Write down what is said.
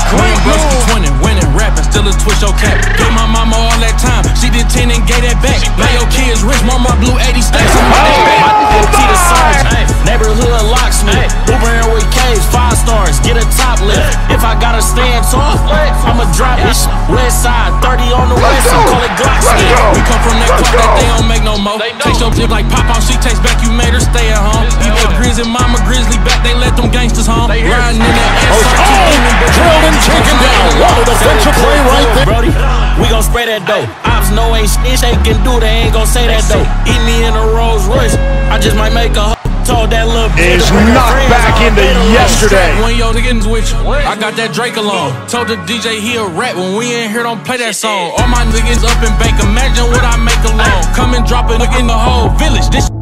Great move. 20, winning, rapping, still a twitch, okay. Gave my mama all that time, she did 10 and gave that back. Now your kids rich, mama blew 80 stacks on my day. Neighborhood locksmith, Uber here with K's, 5 stars, get a top lift. If I gotta stand tall, I'ma drop this. West side, 30 on the west, I call it Glocksmith. We come from that clock that they don't make no more. Takes your tip like pop out, she takes back, you made her stay at home. You put Grizz and Mama Grizzly back, they let them gangsters home. Riding in that ass, drilled and taken down. What a defensive play right there. Brody, we gon' spray that dough. Ops know ain't shit they can do, they ain't gon' say that though. Eat me in a Rolls Royce, I just might make a told that little is knocked back into yesterday. When yo niggas with you, I got that Drake alone. Told the DJ he a rap, when we in here don't play that song. All my niggas up in bank, imagine what I make alone. Come and drop it in the whole village. This